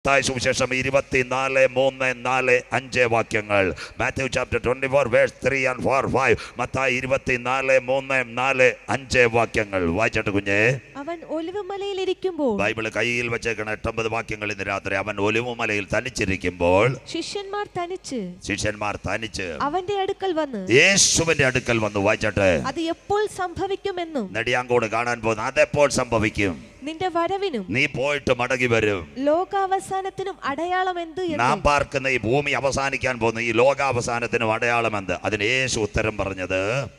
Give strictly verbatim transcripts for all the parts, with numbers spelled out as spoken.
സുവിശേഷം ഇരുപത്തിനാല് മൂന്ന് നാല് അഞ്ച് വാക്യങ്ങൾ. Matthew chapter twenty four verse three and four five. Mathai ഇരുപത്തിനാല് മൂന്ന് നാല് അഞ്ച് വാക്യങ്ങൾ വായിച്ചിട്ട് കുഞ്ഞേ. അവൻ ഒലിവുമലയിൽ ഇരിക്കുമ്പോൾ, ബൈബിള് കയ്യിൽ വെച്ചേക്കണ എട്ടൊമ്പത് വാക്യങ്ങൾ ഇന്ന് രാത്രി. അവൻ ഒലിവുമലയിൽ തനിച്ചിരിക്കുമ്പോൾ ശിഷ്യന്മാർ തനിച്ച് ശിഷ്യന്മാർ തനിച്ച് അവന്റെ അടുക്കൽ വന്ന് യേശുവിന്റെ അടുക്കൽ വന്നു. വായിച്ചട്ടെ. അത് എപ്പോൾ സംഭവിക്കുമെന്നും നെടിയാങ്കോട് കാണാൻ പോകുന്നു. അതെപ്പോൾ സംഭവിക്കും? നിന്റെ വരവിനും നീ പോയിട്ട് മടങ്ങി വരും. ലോകാവസാനത്തിനും അടയാളം എന്ത്? നാം പാർക്കുന്ന ഈ ഭൂമി അവസാനിക്കാൻ പോകുന്ന ഈ ലോകാവസാനത്തിനും അടയാളം എന്ത്? അതിന് യേശു ഉത്തരം പറഞ്ഞത്,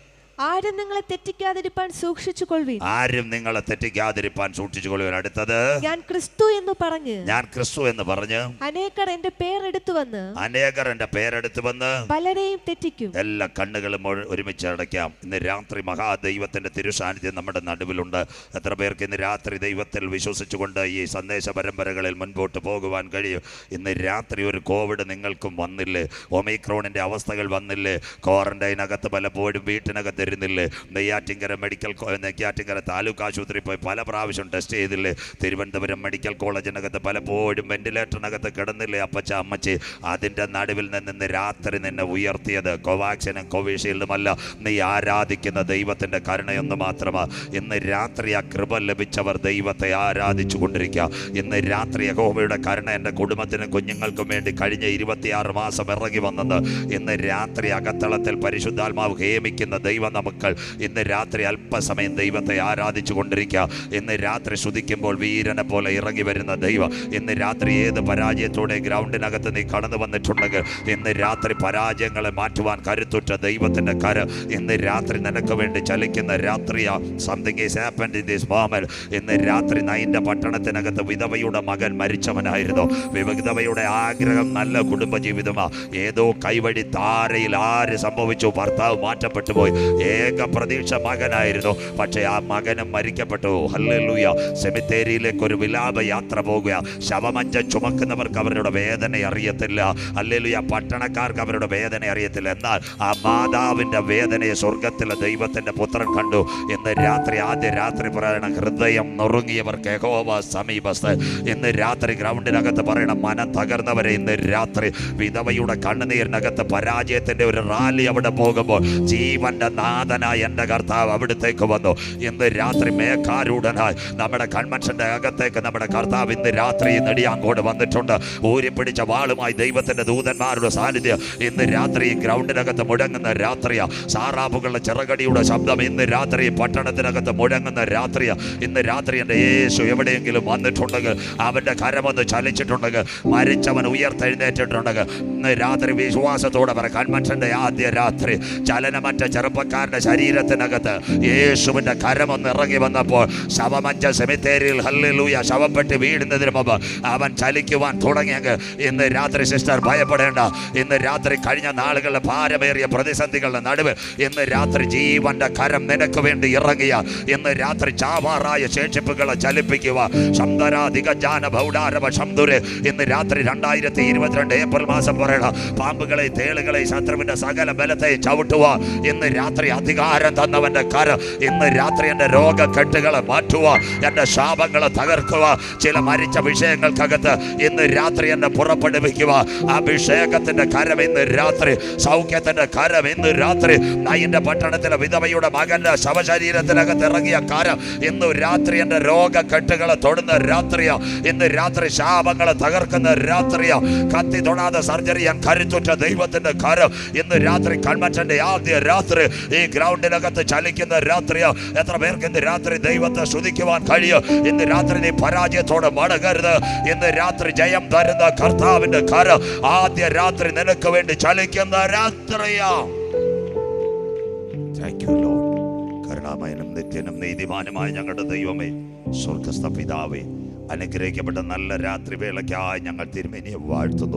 ആരും നിങ്ങളെ തെറ്റിക്കാതിരിപ്പാൻ സൂക്ഷിച്ചു കൊള്ളുവിൻ. ആരും നിങ്ങളെ തെറ്റിക്കാതിരിപ്പാൻ സൂക്ഷിച്ചു കൊള്ളുവിൻ. അടുത്തത്, ഞാൻ ക്രിസ്തു എന്ന് പറഞ്ഞ് ഞാൻ ക്രിസ്തു എന്ന് പറഞ്ഞ് അനേകർ എന്റെ പേരെടുത്തു വന്ന് അനേകർ എന്റെ പേരെടുത്ത് വന്ന് പലരെയും തെറ്റിക്കും. എല്ലാ കണ്ണുകളും ഒരുമിച്ച് അടയ്ക്കാം. ഇന്ന് രാത്രി മഹാദൈവത്തിന്റെ തിരുസാന്നിധ്യം നമ്മുടെ നടുവിലുണ്ട്. എത്ര പേർക്ക് ഇന്ന് രാത്രി ദൈവത്തിൽ വിശ്വസിച്ചുകൊണ്ട് ഈ സന്ദേശ പരമ്പരകളിൽ മുൻപോട്ട് പോകുവാൻ കഴിയും? ഇന്ന് രാത്രി ഒരു കോവിഡ് നിങ്ങൾക്കും വന്നില്ലേ? ഒമിക്രോണിന്റെ അവസ്ഥകൾ വന്നില്ലേ? ക്വാറന്റൈനകത്ത് പലപ്പോഴും വീട്ടിനകത്ത് ഇരുന്നില്ലേ? നെയ്യാറ്റിങ്കര മെഡിക്കൽ നെയ്യാറ്റിങ്കര താലൂക്ക് ആശുപത്രി പോയി പല പ്രാവശ്യം ടെസ്റ്റ് ചെയ്തില്ലേ? തിരുവനന്തപുരം മെഡിക്കൽ കോളേജിനകത്ത് പലപ്പോഴും വെന്റിലേറ്ററിനകത്ത് കിടന്നില്ലേ? അപ്പച്ച അമ്മച്ചി, അതിൻ്റെ നടുവിൽ നിന്ന് ഇന്ന് രാത്രി നിന്നെ ഉയർത്തിയത് കോവാക്സിനും കോവിഷീൽഡുമല്ല, നീ ആരാധിക്കുന്ന ദൈവത്തിൻ്റെ കരുണയൊന്ന് മാത്രമാണ്. ഇന്ന് രാത്രി ആ കൃപ ലഭിച്ചവർ ദൈവത്തെ ആരാധിച്ചു കൊണ്ടിരിക്കുക. ഇന്ന് രാത്രി യഹോവയുടെ കരുണ എൻ്റെ കുടുംബത്തിനും കുഞ്ഞുങ്ങൾക്കും വേണ്ടി കഴിഞ്ഞ ഇരുപത്തിയാറ് മാസം ഇറങ്ങി വന്നത്. ഇന്ന് രാത്രി അകത്തളത്തിൽ പരിശുദ്ധാത്മാവ് ഹേമിക്കുന്ന ദൈവ മക്കൾ ഇന്ന് രാത്രി അല്പസമയം ദൈവത്തെ ആരാധിച്ചു കൊണ്ടിരിക്കുക. ഇന്ന് രാത്രി ശ്രുതിക്കുമ്പോൾ വീരനെ പോലെ ഇറങ്ങി വരുന്ന ദൈവം. ഇന്ന് രാത്രി ഏത് പരാജയത്തോടെ ഗ്രൗണ്ടിനകത്ത് നീ കടന്നു വന്നിട്ടുണ്ടെങ്കിൽ ഇന്ന് രാത്രി പരാജയങ്ങളെ മാറ്റുവാൻ കരുത്തുറ്റ ദൈവത്തിൻ്റെ കര ഇന്ന് രാത്രി നിനക്ക് വേണ്ടി ചലിക്കുന്ന രാത്രിയാ. Something is happened in this moment. ഇന്ന് രാത്രി നൈൻ്റെ പട്ടണത്തിനകത്ത് വിധവയുടെ മകൻ മരിച്ചവനായിരുന്നു. വിധവയുടെ ആഗ്രഹം നല്ല കുടുംബജീവിതമാ. ഏതോ കൈവഴി താരയിൽ ആര് സംഭവിച്ചു? ഭർത്താവ് മാറ്റപ്പെട്ടു പോയി. ഏക പ്രതീക്ഷ മകനായിരുന്നു. പക്ഷേ ആ മകനും മരിക്കപ്പെട്ടു. ഹല്ലേലൂയ. സെമിത്തേരിയിലേക്ക് ഒരു വിലാപ യാത്ര പോകുക. ശവമഞ്ച ചുമക്കുന്നവർക്ക് അവരുടെ വേദന അറിയത്തില്ല. ഹല്ലേലൂയ. പട്ടണക്കാർക്ക് അവരുടെ വേദന അറിയത്തില്ല. എന്നാൽ ആ മാതാവിൻ്റെ വേദനയെ സ്വർഗത്തിലെ ദൈവത്തിൻ്റെ പുത്രൻ കണ്ടു. ഇന്ന് രാത്രി ആദ്യ രാത്രി പറയണം, ഹൃദയം നുറുങ്ങിയവർക്ക് യഹോവ സമീപസ്ഥ. ഇന്ന് രാത്രി ഗ്രൗണ്ടിനകത്ത് പറയണം, മനം തകർന്നവരെ ഇന്ന് രാത്രി വിധവയുടെ കണ്ണുനീരിനകത്ത് പരാജയത്തിൻ്റെ ഒരു റാലി അവിടെ പോകുമ്പോൾ ജീവന്റെ നാഥനായ എൻ്റെ കർത്താവ് അവിടത്തേക്ക് വന്നു. ഇന്ന് രാത്രി മേഘാരൂഢനായി നമ്മുടെ കൺവെൻഷന്റെ അകത്തേക്ക് നമ്മുടെ കർത്താവ് ഇന്ന് രാത്രി നെടിയാങ്കോട് വന്നിട്ടുണ്ട്. ഊരിപ്പിടിച്ച വാളുമായി ദൈവത്തിന്റെ ദൂതന്മാരുടെ സാന്നിധ്യം ഇന്ന് രാത്രി ഗ്രൗണ്ടിനകത്ത് മുഴങ്ങുന്ന രാത്രിയാ. സാറാബുകളുടെ ചിറകടിയുടെ ശബ്ദം ഇന്ന് രാത്രി പട്ടണത്തിനകത്ത് മുഴങ്ങുന്ന രാത്രിയാ. ഇന്ന് രാത്രി എൻ്റെ യേശു എവിടെയെങ്കിലും വന്നിട്ടുണ്ടെങ്കിൽ, അവൻ്റെ കരമൊന്ന് ചലിച്ചിട്ടുണ്ടെങ്കിൽ, മരിച്ചവൻ ഉയർത്തെഴുന്നേറ്റിട്ടുണ്ടെങ്കിൽ ഇന്ന് രാത്രി വിശ്വാസത്തോടെ പറ, കൺവെൻഷന്റെ ആദ്യ രാത്രി ചലനമറ്റ ചെറുപ്പക്കാരന്റെ ശരീരത്തിനകത്ത് യേശുവിന്റെ കരമൊന്ന് ഇറങ്ങി വന്നപ്പോൾ ശവമഞ്ച സെമിത്തേരിയിൽ ഹല്ലേലൂയ ശവപ്പെട്ട് വീഴുന്നതിന് മുമ്പ് അവൻ ചലിക്കുവാൻ തുടങ്ങിയെങ്കിൽ ഇന്ന് രാത്രി സിസ്റ്റർ ഭയപ്പെടേണ്ട. ഇന്ന് രാത്രി കഴിഞ്ഞ നാളുകളിലെ ഭാരമേറിയ പ്രതിസന്ധികളുടെ നടുവ് ഇന്ന് രാത്രി ജീവന്റെ കരം നിനക്ക് വേണ്ടി ഇറങ്ങിയ ഇന്ന് രാത്രി ചാവാറായ ശേഷിപ്പുകളെ ചലിപ്പിക്കുക. ശബ്ദരാധികജാന ഭൗഡാരവ ശംദുര് ഇന്ന് രാത്രി രണ്ടായിരത്തി ഇരുപത്തിരണ്ട് ഏപ്രിൽ മാസം പറയണ, പാമ്പുകളെ തേളുകളെ ശത്രുവിന്റെ സകല ബലത്തെ ചവിട്ടുക. ഇന്ന് രാത്രി അധികാരം തന്നവന്റെ കര ഇന്ന് രാത്രി എൻ്റെ രോഗക്കെട്ടുകളെ മാറ്റുക, എൻ്റെ ശാപങ്ങളെ തകർക്കുക. ചില മരിച്ച വിഷയങ്ങൾക്കകത്ത് ഇന്ന് രാത്രി എന്നെ പുറപ്പെടുവിക്കുക. അഭിഷേകത്തിന്റെ കരം ഇന്ന് രാത്രി, സൗഖ്യത്തിന്റെ കരം ഇന്ന് രാത്രി, നയിന്റെ പട്ടണത്തിലെ വിധവയുടെ മകന്റെ ശവശരീരത്തിനകത്ത് ഇറങ്ങിയ കരം ഇന്ന് രാത്രി എൻ്റെ രോഗക്കെട്ടുകളെ തൊടുന്ന രാത്രിയാ. ഇന്ന് രാത്രി ശാപങ്ങളെ തകർക്കുന്ന രാത്രിയാ. കത്തി തൊടാതെ സർജറി ചെയ്യാൻ കരുത്തുറ്റ ദൈവത്തിന്റെ കരം ഇന്ന് രാത്രി കൺവെൻഷന്റെ ആദ്യ രാത്രി ഈ ഗ്രൗണ്ടിനകത്ത് ചലിക്കുന്ന രാത്രിയാ. എത്ര പേർക്ക് ഇന്ന് രാത്രി ദൈവത്തെ സ്തുതിക്കുവാൻ കഴിയും? ഇന്ന് രാത്രി നീ പരാജയത്തോടെ മടങ്ങരുത്. ഇന്ന് രാത്രി ജയം തരുന്ന കർത്താവിന്റെ കരം ആദ്യ രാത്രി നിനക്ക് വേണ്ടി ചലിക്കുന്ന രാത്രിയാ. Thank you lord. കരുണാമയനും നിത്യനും നീതിമാനുമായ ഞങ്ങളുടെ ദൈവമേ, സ്വർഗ്ഗസ്ഥ പിതാവേ, അനുഗ്രഹിക്കപ്പെട്ട നല്ല രാത്രി വേളയ്ക്കായി ഞങ്ങൾ തിരുമേനിയെ വാഴ്ത്തുന്നു.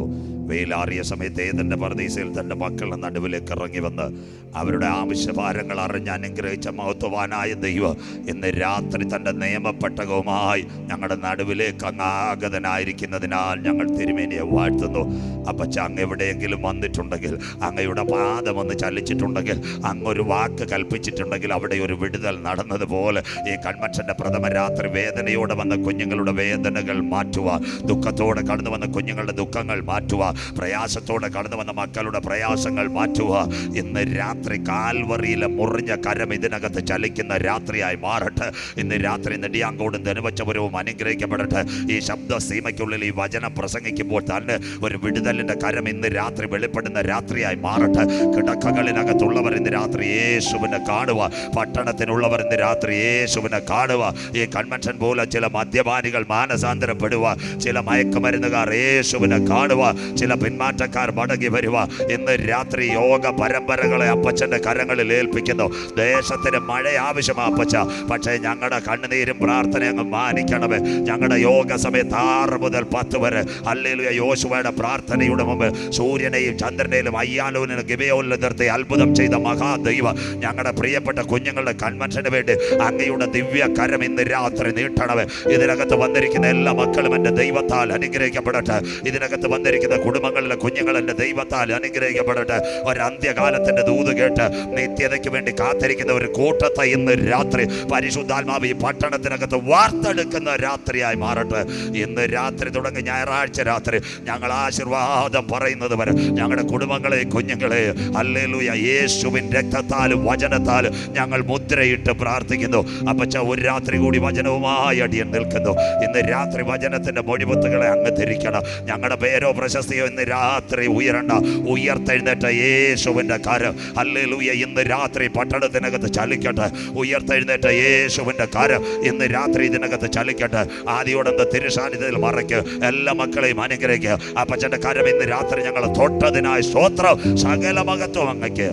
വെയിലാറിയ സമയത്ത് ഏതെൻ്റെ പർദീസയിൽ തൻ്റെ മക്കളുടെ നടുവിലേക്ക് ഇറങ്ങി വന്ന് അവരുടെ ആവശ്യഭാരങ്ങൾ അറിഞ്ഞ് അനുഗ്രഹിച്ച മഹത്വവാനായ ദൈവം ഇന്ന് രാത്രി തൻ്റെ നിയമപ്പെട്ടകവുമായി ഞങ്ങളുടെ നടുവിലേക്ക് അങ്ങ് ആഗതനായിരിക്കുന്നതിനാൽ ഞങ്ങൾ തിരുമേനിയെ വാഴ്ത്തുന്നു. അപ്പച്ച, അങ്ങ് എവിടെയെങ്കിലും വന്നിട്ടുണ്ടെങ്കിൽ, അങ്ങയുടെ പാദം ഒന്ന് ചലിച്ചിട്ടുണ്ടെങ്കിൽ, അങ്ങൊരു വാക്ക് കൽപ്പിച്ചിട്ടുണ്ടെങ്കിൽ അവിടെ ഒരു വിടുതൽ നടന്നതുപോലെ ഈ കൺവെൻഷൻ്റെ പ്രഥമ രാത്രി വേദനയോടെ വന്ന കുഞ്ഞുങ്ങളുടെ വേദനകൾ മാറ്റുക, ദുഃഖത്തോടെ കടന്നു വന്ന കുഞ്ഞുങ്ങളുടെ ദുഃഖങ്ങൾ മാറ്റുക, പ്രയാസത്തോടെ കടന്നു വന്ന മക്കളുടെ പ്രയാസങ്ങൾ മാറ്റുക. ഇന്ന് രാത്രി കാൽവറിയിലെ മുറിഞ്ഞ കരം ഇതിനകത്ത് ചലിക്കുന്ന രാത്രിയായി മാറട്ടെ. ഇന്ന് രാത്രി നെടിയാങ്കോടും ധനുവച്ചപുരവും അനുഗ്രഹിക്കപ്പെടട്ടെ. ഈ ശബ്ദ സീമയ്ക്കുള്ളിൽ ഈ വചനം പ്രസംഗിക്കുമ്പോൾ തന്നെ ഒരു വിടുതലിൻ്റെ കരം ഇന്ന് രാത്രി വെളിപ്പെടുന്ന രാത്രിയായി മാറട്ടെ. കിടക്കകളിനകത്തുള്ളവർ ഇന്ന് രാത്രി യേശുവിനെ കാണുക, പട്ടണത്തിനുള്ളവർ ഇന്ന് രാത്രി യേശുവിനെ കാണുക. ഈ കൺവെൻഷൻ പോലെ ചില മദ്യപാനികൾ മാനസാന്തരപ്പെടുക, ചില മയക്കുമരുന്നുകാർ യേശുവിനെ കാണുക, ചില പിന്മാറ്റക്കാർ മടങ്ങി വരുക. ഇന്ന് രാത്രി യോഗ പരമ്പരകളെ അപ്പച്ചൻ്റെ കരങ്ങളിൽ ഏൽപ്പിക്കുന്നു. ദേശത്തിന് മഴ ആവശ്യമാണ് അപ്പച്ച, പക്ഷേ ഞങ്ങളുടെ കണ്ണുനീരും പ്രാർത്ഥന അങ്ങ് മാനിക്കണമേ. ഞങ്ങളുടെ യോഗ സമയത്ത് ആറ് മുതൽ പത്ത് വരെ ഹല്ലേലൂയ യോശുവയുടെ പ്രാർത്ഥനയുടെ മുമ്പ് സൂര്യനെയും ചന്ദ്രനെയും അയ്യാലോനും ഗിബെയോനിലും നിർത്തി അത്ഭുതം ചെയ്ത മഹാദൈവം ഞങ്ങളുടെ പ്രിയപ്പെട്ട കുഞ്ഞുങ്ങളുടെ കൺവെൻഷന് വേണ്ടി അങ്ങയുടെ ദിവ്യ കരം ഇന്ന് രാത്രി നീട്ടണമേ. ഇതിനകത്ത് വന്നിരിക്കുന്ന എല്ലാ മക്കളും എൻ്റെ ദൈവത്താൽ അനുഗ്രഹിക്കപ്പെടട്ടെ. ഇതിനകത്ത് വന്നിരിക്കുന്ന കുടുംബങ്ങളിലെ കുഞ്ഞുങ്ങൾ എൻ്റെ ദൈവത്താൽ അനുഗ്രഹിക്കപ്പെടട്ടെ. ഒരന്ത്യകാലത്തിൻ്റെ ദൂത് കേട്ട് നിത്യതയ്ക്ക് വേണ്ടി കാത്തിരിക്കുന്ന ഒരു കൂട്ടത്തെ ഇന്ന് രാത്രി പരിശുദ്ധാത്മാവ് ഈ പട്ടണത്തിനകത്ത് വാർത്തെടുക്കുന്ന രാത്രിയായി മാറട്ടെ. ഇന്ന് രാത്രി തുടങ്ങി ഞായറാഴ്ച രാത്രി ഞങ്ങൾ ആശീർവാദം പറയുന്നത് വരെ ഞങ്ങളുടെ കുടുംബങ്ങളെ കുഞ്ഞുങ്ങളെ ഹല്ലേലൂയ യേശുവിൻ രക്തത്താലും വചനത്താലും ഞങ്ങൾ മുദ്രയിട്ട് പ്രാർത്ഥിക്കുന്നു. അപ്പച്ച, ഒരു രാത്രി കൂടി വചനവുമായി അടിയൻ നിൽക്കുന്നു. ഇന്ന് രാത്രി വചനത്തിൻ്റെ മൊഴിമുത്തുകളെ അങ്ങ് ധരിക്കണം. ഞങ്ങളുടെ പേരോ പ്രശസ്തിയോ ഇന്ന് രാത്രി ഉയരണ്ട. ഉയർത്തെഴുന്നേറ്റ യേശുവിൻ്റെ കരം ഹല്ലേലൂയ ഇന്ന് രാത്രി പട്ടണത്തിനകത്ത് ചലിക്കട്ടെ. ഉയർത്തെഴുന്നേറ്റ യേശുവിൻ്റെ കരം ഇന്ന് രാത്രി ഇതിനകത്ത് ചലിക്കട്ടെ. ആദിയോടെന്ത് തിരുസാന്നിധ്യത്തിൽ മറയ്ക്ക് എല്ലാ മക്കളെയും അനുഗ്രഹിക്കുക. അപ്പച്ചൻ്റെ കരം ഇന്ന് രാത്രി ഞങ്ങൾ തൊട്ടതിനായി സ്തോത്രം. സകല മഹത്വം അങ്ങയ്ക്ക്.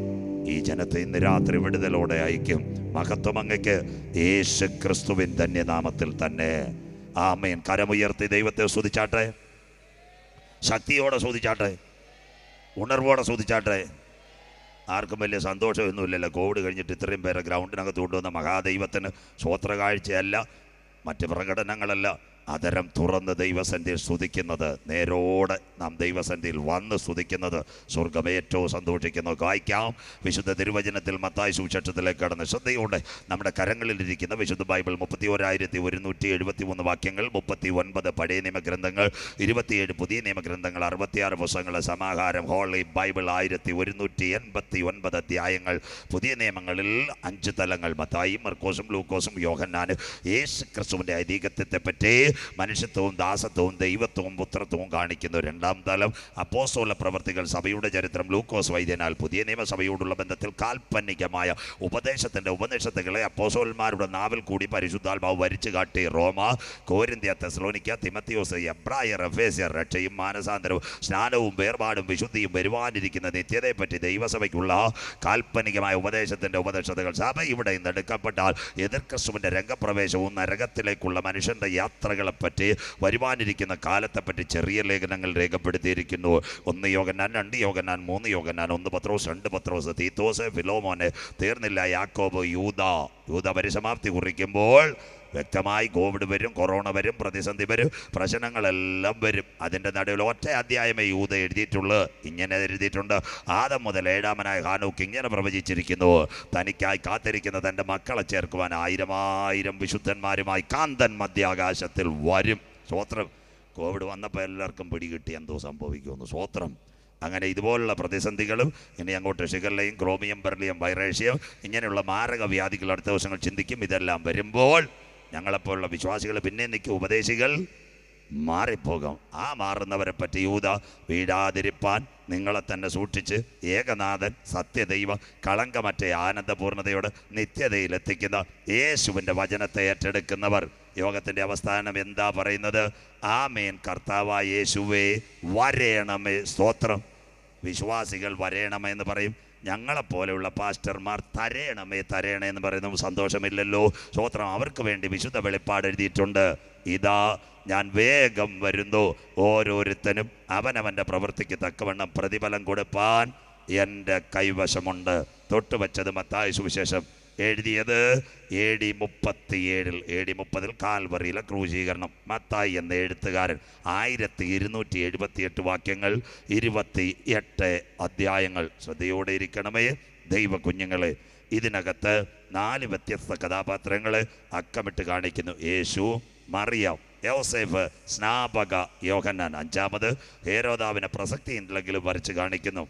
ഈ ജനത്തെ ഇന്ന് രാത്രി വിടുതലോടെ അയക്കും. മഹത്വം അങ്ങയ്ക്ക്. യേശു ക്രിസ്തുവിൻ ധന്യനാമത്തിൽ തന്നെ ആമേൻ. കരമുയർത്തി ദൈവത്തെ സ്തുതിച്ചാട്ടെ. ശക്തിയോടെ സ്തുതിച്ചാട്ടെ. ഉണർവോടെ സ്തുതിച്ചാട്ടെ. ആർക്കും വലിയ സന്തോഷമൊന്നുമില്ലല്ലോ. കോവിഡ് കഴിഞ്ഞിട്ട് ഇത്രയും പേരെ ഗ്രൗണ്ടിനകത്ത് കൊണ്ടുവന്ന മഹാദൈവത്തിന് സ്വോത്രകാഴ്ചയല്ല, മറ്റ് പ്രകടനങ്ങളല്ല, അതരം തുറന്ന് ദൈവസന്ധിയിൽ സ്തുതിക്കുന്നത്, നേരോടെ നാം ദൈവസന്ധിയിൽ വന്ന് സ്തുതിക്കുന്നത് സ്വർഗ്ഗം ഏറ്റവും സന്തോഷിക്കുന്നു. വായിക്കാം വിശുദ്ധ തിരുവചനത്തിൽ മത്തായി സുവിശേഷത്തിലേക്ക് കടന്ന് ശ്രദ്ധയോടെ നമ്മുടെ കരങ്ങളിലിരിക്കുന്ന വിശുദ്ധ ബൈബിൾ മുപ്പത്തി ഒരായിരത്തി ഒരുന്നൂറ്റി എഴുപത്തി മൂന്ന് വാക്യങ്ങൾ, മുപ്പത്തി ഒൻപത് പഴയ നിയമഗ്രന്ഥങ്ങൾ, ഇരുപത്തിയേഴ് പുതിയ നിയമഗ്രന്ഥങ്ങൾ, അറുപത്തിയാറ് പുസ്തകങ്ങളുടെ സമാഹാരം ഹോളി ബൈബിൾ, ആയിരത്തി ഒരുന്നൂറ്റി എൺപത്തി ഒൻപത് അധ്യായങ്ങൾ. പുതിയ നിയമങ്ങളിൽ അഞ്ച് തലങ്ങൾ: മത്തായിയും മർക്കോസും ലൂക്കോസും യോഹന്നാനും. യേശു ക്രിസ്തുവിൻ്റെ ഐതിഹ്യത്തെ പറ്റി മനുഷ്യത്വവും ദാസത്വവും ദൈവത്വവും പുത്രത്വവും കാണിക്കുന്ന രണ്ടാം തലം. അപ്പോസ്തല പ്രവർത്തികൾ, സഭയുടെ ചരിത്രം, ലൂക്കോസ് വൈദ്യനാൽ. പുതിയ നിയമസഭയോടുള്ള ബന്ധത്തിൽ കാൽപ്പനികമായ ഉപദേശത്തിൻ്റെ ഉപനിഷത്തുകളെ അപ്പോസ്തലന്മാരുടെ നാവിൽ കൂടി പരിശുദ്ധാത്മാവ് വരിച്ചു കാട്ടി. റോമ, കോരിന്ത്യ, തെസ്സലോനിക്ക, തിമത്തിയോസ്, എബ്രായർ, എഫേസ്യർ. രക്ഷയും മാനസാന്തരവും സ്നാനവും വേർപാടും വിശുദ്ധിയും വരുവാനിരിക്കുന്ന നിത്യതയെപ്പറ്റി ദൈവസഭയ്ക്കുള്ള കാൽപ്പനികമായ ഉപദേശത്തിൻ്റെ ഉപനിഷത്തുകൾ. സഭ ഇവിടെ നിന്ന് എടുക്കപ്പെട്ടാൽ എതിർ ക്രിസ്തുവിൻ്റെ രംഗപ്രവേശവും നരകത്തിലേക്കുള്ള മനുഷ്യൻ്റെ യാത്രകളെ പറ്റി വരുവാനിരിക്കുന്ന കാലത്തെപ്പറ്റി ചെറിയ ലേഖനങ്ങൾ രേഖപ്പെടുത്തിയിരിക്കുന്നു. ഒന്ന് യോഹന്നാൻ, രണ്ട് യോഹന്നാൻ, മൂന്ന് യോഹന്നാൻ, ഒന്ന് പത്രോസ്, രണ്ട് പത്രോസ്, തീത്തോസ്, ഫിലോമോന്, തീർന്നില്ല യാക്കോബ്, യൂദ. യൂദ പരിസമാപ്തി കുറിക്കുമ്പോൾ വ്യക്തമായി കോവിഡ് വരും, കൊറോണ വരും, പ്രതിസന്ധി വരും, പ്രശ്നങ്ങളെല്ലാം വരും. അതിൻ്റെ നടുവിൽ ഒറ്റ അധ്യായമേ യൂദ എഴുതിയിട്ടുള്ളൂ. ഇങ്ങനെ എഴുതിയിട്ടുണ്ട്: ആദം മുതൽ ഏഴാമനായ ഹാനോക്ക് ഇങ്ങനെ പ്രവചിച്ചിരിക്കുന്നു, തനിക്കായി കാത്തിരിക്കുന്ന തൻ്റെ മക്കളെ ചേർക്കുവാൻ ആയിരമായിരം വിശുദ്ധന്മാരുമായി കാന്തൻ മധ്യാകാശത്തിൽ വരും. സ്വോത്രം. കോവിഡ് വന്നപ്പോൾ എല്ലാവർക്കും പിടികിട്ടി എന്തോ സംഭവിക്കുമെന്ന്. സ്വോത്രം. അങ്ങനെ ഇതുപോലുള്ള പ്രതിസന്ധികളും ഇനി അങ്ങോട്ട് ഷിഗല്ലയും ക്രോമിയം ബെർലിയം വൈറേഷ്യം ഇങ്ങനെയുള്ള മാരക വ്യാധികൾ അടുത്ത ദിവസങ്ങൾ ചിന്തിക്കും. ഇതെല്ലാം വരുമ്പോൾ ഞങ്ങളെപ്പോലുള്ള വിശ്വാസികൾ പിന്നെ നിൽക്കും, ഉപദേശികൾ മാറിപ്പോകും. ആ മാറുന്നവരെ പറ്റി യൂദ വീഴാതിരിപ്പാൻ നിങ്ങളെ തന്നെ സൂക്ഷിച്ച് ഏകനാഥൻ സത്യദൈവം കളങ്കമറ്റ ആനന്ദപൂർണതയോടെ നിത്യതയിലെത്തിക്കുന്ന യേശുവിൻ്റെ വചനത്തെ ഏറ്റെടുക്കുന്നവർ. യോഗത്തിൻ്റെ അവസാനം എന്താ പറയുന്നത്? ആമേൻ. കർത്താവായ യേശുവേ വരേണമേ. സ്തോത്രം. വിശ്വാസികൾ വരേണമെന്ന് പറയും, ഞങ്ങളെപ്പോലെയുള്ള പാസ്റ്റർമാർ തരയണമേ തരയണേ എന്ന് പറയുന്നത് സന്തോഷമില്ലല്ലോ. സ്തോത്രം. അവർക്ക് വേണ്ടി വിശുദ്ധ വെളിപ്പാട് എഴുതിയിട്ടുണ്ട്. ഇതാ ഞാൻ വേഗം വരുന്നു, ഓരോരുത്തനും അവനവൻ്റെ പ്രവൃത്തിക്ക് തക്കവണ്ണം പ്രതിഫലം കൊടുപ്പാൻ എൻ്റെ കൈവശമുണ്ട്. തൊട്ടുവച്ചത് മത്തായി സുവിശേഷം എഴുതിയത് എ ഡി മുപ്പത്തിയേഴിൽ എ ഡി മുപ്പതിൽ കാൽവറിയിലെ ക്രൂശീകരണം. മത്തായി എന്ന എഴുത്തുകാരൻ ആയിരത്തി ഇരുന്നൂറ്റി എഴുപത്തിയെട്ട് വാക്യങ്ങൾ, ഇരുപത്തി എട്ട് അധ്യായങ്ങൾ. ശ്രദ്ധയോടെ ഇരിക്കണമേ ദൈവ കുഞ്ഞുങ്ങളെ. ഇതിനകത്ത് നാല് വ്യത്യസ്ത കഥാപാത്രങ്ങൾ അക്കമിട്ട് കാണിക്കുന്നു. യേശു, മറിയം, യോസേഫ്, സ്നാപക യോഹന്നാൻ. അഞ്ചാമത് ഹേരോദാവിനെ പ്രസക്തിയില്ലെങ്കിലും വരച്ച് കാണിക്കുന്നു.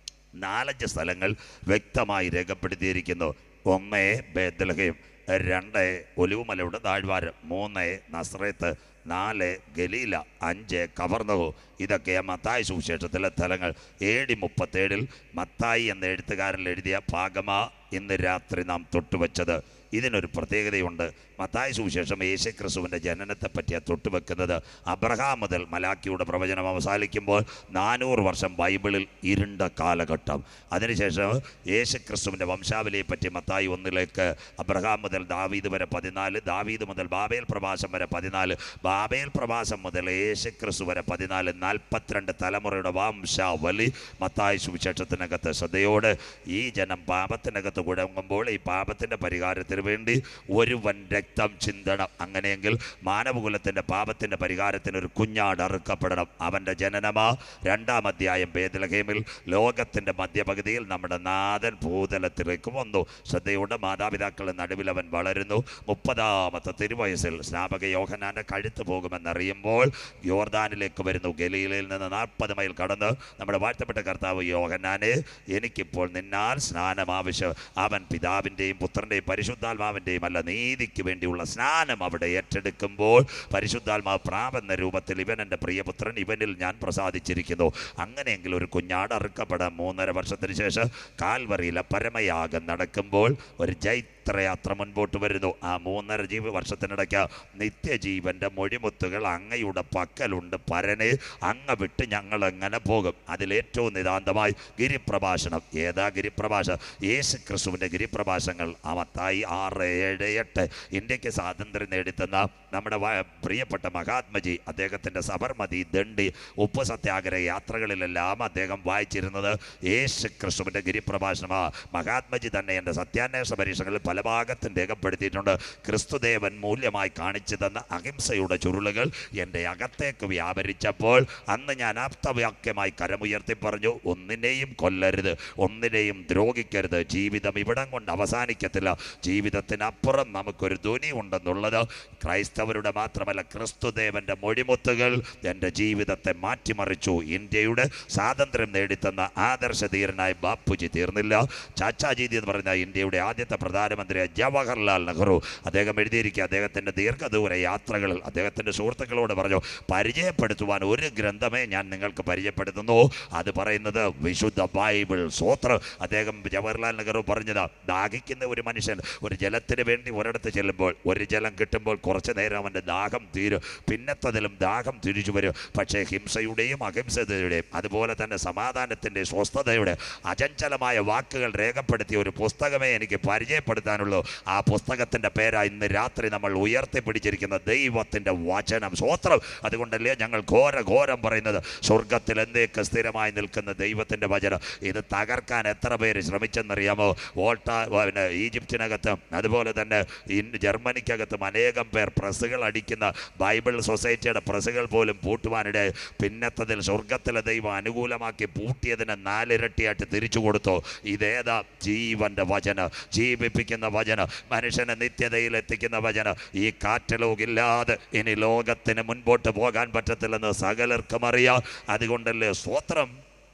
നാലഞ്ച് സ്ഥലങ്ങൾ വ്യക്തമായി രേഖപ്പെടുത്തിയിരിക്കുന്നു. ഒന്ന് ബേത്ലഹേം, രണ്ട് ഒലിവുമലയുടെ താഴ്വാരം, മൂന്ന് നസ്രേത്ത്, നാല് ഗലീല, അഞ്ച് കവർന്നഹു. ഇതൊക്കെയാ മത്തായി സുവിശേഷത്തിലെ സ്ഥലങ്ങൾ. എ ഡി മുപ്പത്തേഴിൽ മത്തായി എന്ന എഴുത്തുകാരൻ എഴുതിയ ഭാഗമാ ഇന്ന് രാത്രി നാം തൊട്ടുവച്ചത്. ഇതിനൊരു പ്രത്യേകതയുണ്ട്. മത്തായി സുവിശേഷം യേശുക്രിസ്തുവിൻ്റെ ജനനത്തെ പറ്റിയാണ് തൊട്ടുവെക്കുന്നത്. അബ്രഹാം മുതൽ മലാക്കിയുടെ പ്രവചനം അവസാനിക്കുമ്പോൾ നാനൂറ് വർഷം ബൈബിളിൽ ഇരുണ്ട കാലഘട്ടം. അതിനുശേഷം യേശുക്രിസ്തുവിൻ്റെ വംശാവലിയെ പറ്റി മത്തായി ഒന്നിലേക്ക് അബ്രഹാം മുതൽ ദാവീദ് വരെ പതിനാല്, ദാവീദ് മുതൽ ബാബേൽ പ്രവാസം വരെ പതിനാല്, ബാബേൽ പ്രവാസം മുതൽ യേശുക്രിസ്തു വരെ പതിനാല്, നാൽപ്പത്തിരണ്ട് തലമുറയുടെ വംശാവലി മത്തായി സുവിശേഷത്തിനകത്ത്. ശ്രദ്ധയോട്, ഈ ജനം പാപത്തിനകത്ത് കുഴങ്ങുമ്പോൾ ഈ പാപത്തിൻ്റെ പരിഹാരത്തിന് വേണ്ടി ഒരുവൻ രക്തം ചിന്തണം. അങ്ങനെയെങ്കിൽ മാനവകുലത്തിൻ്റെ പാപത്തിൻ്റെ പരിഹാരത്തിന് ഒരു കുഞ്ഞാട് അറുക്കപ്പെടണം. അവൻ്റെ ജനനമാ രണ്ടാം അധ്യായം ബേത്ലഹേമിൽ ലോകത്തിൻ്റെ മധ്യപകുതിയിൽ നമ്മുടെ നാഥൻ ഭൂതലത്തിലേക്ക് വന്നു. ശ്രദ്ധയോടെ, മാതാപിതാക്കളുടെ നടുവിൽ അവൻ വളരുന്നു. മുപ്പതാമത്തെ തിരുവയസ്സിൽ സ്നാപക യോഹന്നാൻ്റെ കഴുത്ത് പോകുമെന്നറിയുമ്പോൾ യോർദാനിലേക്ക് വരുന്നു. ഗലീലയിൽ നിന്ന് നാൽപ്പത് മൈൽ കടന്ന് നമ്മുടെ വാഴ്ത്തപ്പെട്ട കർത്താവ്, യോഹന്നാനെ, എനിക്കിപ്പോൾ നിന്നാൽ സ്നാനം ആവശ്യം. അവൻ പിതാവിൻ്റെയും പുത്രൻ്റെയും പരിശുദ്ധാത്മാവിൻ്റെയും അല്ല, നീതിക്ക് വേണ്ടിയുള്ള സ്നാനം അവിടെ ഏറ്റെടുക്കുമ്പോൾ പരിശുദ്ധാത്മാവ് പ്രാപന്ന രൂപത്തിൽ, ഇവൻ എൻ്റെ പ്രിയപുത്രൻ, ഇവനിൽ ഞാൻ പ്രസാദിച്ചിരിക്കുന്നു. അങ്ങനെയെങ്കിൽ ഒരു കുഞ്ഞാട് അറുക്കപ്പെടാൻ മൂന്നര വർഷത്തിന് ശേഷം കാൽവറിയിലെ പരമയാഗം നടക്കുമ്പോൾ ഒരു ജൈത്രയാത്ര മുൻപോട്ട് വരുന്നു. ആ മൂന്നര ജീവ വർഷത്തിനിടയ്ക്ക് നിത്യജീവൻ്റെ മൊഴിമുത്തുകൾ അങ്ങയുടെ പക്കലുണ്ട് പരനെ, അങ്ങ് വിട്ട് ഞങ്ങൾ എങ്ങനെ പോകും? അതിലേറ്റവും നിതാന്തമായി ഗിരിപ്രഭാഷണം. ഏതാ ഗിരിപ്രഭാഷണം? യേശു ക്രിസ്തുവിൻ്റെ ഗിരിപ്രഭാഷണങ്ങൾ. ആ മത്തായി ആറ്, ഏഴ്, എട്ട്. ഇന്ത്യക്ക് സ്വാതന്ത്ര്യം നേടിത്തന്ന നമ്മുടെ പ്രിയപ്പെട്ട മഹാത്മജി, അദ്ദേഹത്തിൻ്റെ സബർമതി, ദണ്ഡി, ഉപ്പ് സത്യാഗ്രഹ യാത്രകളിലെല്ലാം അദ്ദേഹം വായിച്ചിരുന്നത് യേശു ക്രിസ്തുവിൻ്റെ ഗിരിപ്രഭാഷണമാണ്. മഹാത്മജി തന്നെ എൻ്റെ സത്യാന്വേഷണ പരീക്ഷകളിൽ പല ഭാഗത്തും രേഖപ്പെടുത്തിയിട്ടുണ്ട്. ക്രിസ്തുദേവൻ മൂല്യമായി കാണിച്ചു തന്ന അഹിംസയുടെ ചുരുളുകൾ എൻ്റെ അകത്തേക്ക് വ്യാപരിച്ചപ്പോൾ അന്ന് ഞാൻ ആപ്തവാക്യമായി കരമുയർത്തി പറഞ്ഞു, ഒന്നിനെയും കൊല്ലരുത്, ഒന്നിനെയും ദ്രോഹിക്കരുത്. ജീവിതം ഇവിടം കൊണ്ട് അവസാനിക്കത്തില്ല. ജീവിതത്തിനപ്പുറം നമുക്കൊരു ധ്വനി ഉണ്ടെന്നുള്ളത് ക്രൈസ്തവരുടെ മാത്രമല്ല, ക്രിസ്തുദേവൻ്റെ മൊഴിമുത്തുകൾ എൻ്റെ ജീവിതത്തെ മാറ്റിമറിച്ചു. ഇന്ത്യയുടെ സ്വാതന്ത്ര്യം നേടിത്തന്ന ആദർശധീരനായ ബാപ്പുജി തീർന്നില്ല. ചാച്ചാജി എന്ന് പറയുന്ന ഇന്ത്യയുടെ ആദ്യത്തെ പ്രധാനമന്ത്രി ജവഹർലാൽ നെഹ്റു, അദ്ദേഹം എഴുതിയിരിക്കുക, അദ്ദേഹത്തിൻ്റെ ദീർഘദൂര യാത്രകളിൽ അദ്ദേഹത്തിൻ്റെ സുഹൃത്തുക്കളോട് പറഞ്ഞു, പരിചയപ്പെടുത്തുവാൻ ഒരു ഗ്രന്ഥമേ ഞാൻ നിങ്ങൾക്ക് പരിചയപ്പെടുത്തുന്നു, അത് പറയുന്നത് വിശുദ്ധ ബൈബിൾ. സ്വോത്രം. അദ്ദേഹം ജവഹർലാൽ നെഹ്റു പറഞ്ഞത്, ദാഹിക്കുന്ന ഒരു മനുഷ്യൻ ഒരു ജലത്തിന് വേണ്ടി ഒരിടത്ത് ചെല്ലുമ്പോൾ ഒരു ജലം കിട്ടുമ്പോൾ കുറച്ച് നേരം അവൻ്റെ ദാഹം തീരും, പിന്നത്തതിലും ദാഹം തിരിച്ചു വരും. പക്ഷേ ഹിംസയുടെയും അഹിംസതയുടെയും അതുപോലെ തന്നെ സമാധാനത്തിൻ്റെ സ്വസ്ഥതയുടെ അചഞ്ചലമായ വാക്കുകൾ രേഖപ്പെടുത്തിയ ഒരു പുസ്തകമേ എനിക്ക് പരിചയപ്പെടുത്താനുള്ളൂ. ആ പുസ്തകത്തിൻ്റെ പേരാ ഇന്ന് രാത്രി നമ്മൾ ഉയർത്തിപ്പിടിച്ചിരിക്കുന്ന ദൈവത്തിൻ്റെ വചനം. സ്വോത്രം. അതുകൊണ്ടല്ലേ ഞങ്ങൾ ഘോര ഘോരം പറയുന്നത്, സ്വർഗത്തിൽ എന്തേക്ക് സ്ഥിരമായി നിൽക്കുന്ന ദൈവത്തിൻ്റെ വചനം. ഇത് തകർക്കാൻ എത്ര പേര് ശ്രമിച്ചെന്നറിയാമോ? വോൾട്ട പിന്നെ ഈജിപ്തിനകത്തും അതുപോലെ തന്നെ ജർമ്മനിക്കകത്തും അനേകം പേർ പ്രസ്സുകൾ അടിക്കുന്ന ബൈബിൾ സൊസൈറ്റിയുടെ പ്രസ്സുകൾ പോലും പൂട്ടുവാനിടെ പിന്നത്തതിൽ സ്വർഗത്തിലെ ദൈവം അനുകൂലമാക്കി പൂട്ടിയതിന് നാലിരട്ടിയായിട്ട് തിരിച്ചു കൊടുത്തു. ഇതേതാ? ജീവൻ്റെ വചനം, ജീവിപ്പിക്കുന്ന വചനം, മനുഷ്യനെ നിത്യതയിൽ എത്തിക്കുന്ന വചനം. ഈ കാറ്റലോഗില്ലാതെ ഇനി ലോകത്തിന് മുൻപോട്ട് പോകാൻ പറ്റത്തില്ലെന്ന് സകലർക്കും അറിയാം. അതുകൊണ്ടല്ലേ സ്വോത്രം.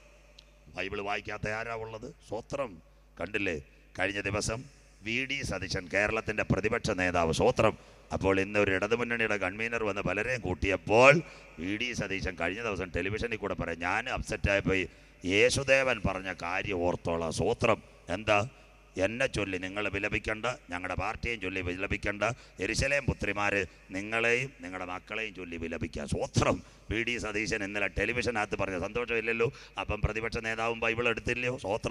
ബൈബിൾ വായിക്കാത്ത ആരാ ഉള്ളത്? സ്വോത്രം. കണ്ടില്ലേ കഴിഞ്ഞ ദിവസം വി ഡി സതീശൻ, കേരളത്തിൻ്റെ പ്രതിപക്ഷ നേതാവ്, സ്വോത്രം. അപ്പോൾ ഇന്ന് ഒരു ഇടതുമുന്നണിയുടെ കൺവീനർ വന്ന് പലരെയും കൂട്ടിയപ്പോൾ വി ഡി സതീശൻ കഴിഞ്ഞ ദിവസം ടെലിവിഷനിൽ കൂടെ പറയാം, ഞാൻ അപ്സെറ്റായിപ്പോയി, യേശുദേവൻ പറഞ്ഞ കാര്യം ഓർത്തോളാം. സ്വോത്രം. എന്താ? എന്നെ ചൊല്ലി നിങ്ങൾ വിലപിക്കേണ്ട, ഞങ്ങളുടെ പാർട്ടിയെയും ചൊല്ലി വിലപിക്കേണ്ട, യെരുശലേം പുത്രിമാർ നിങ്ങളെയും നിങ്ങളുടെ മക്കളെയും ചൊല്ലി വിലപിക്കുക. സ്വോത്രം. വി ഡി സതീശൻ ഇന്നലെ ടെലിവിഷനകത്ത് പറഞ്ഞ സന്തോഷമില്ലല്ലോ. അപ്പം പ്രതിപക്ഷ നേതാവും ബൈബിൾ എടുത്തില്ലയോ? സ്വോത്രം.